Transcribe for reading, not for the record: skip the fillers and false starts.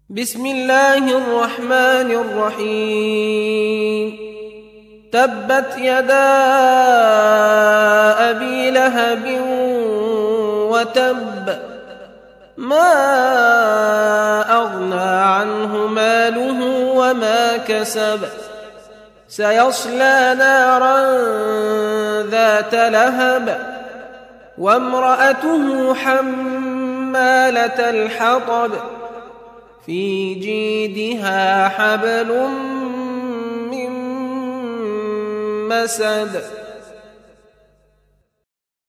بسم الله الرحمن الرحيم. تبت يدا أبي لهب وتب، ما أغنى عنه ماله وما كسب، سيصلى نارا ذات لهب، وامرأته حمالة الحطب، في جيدها حبل من مسد.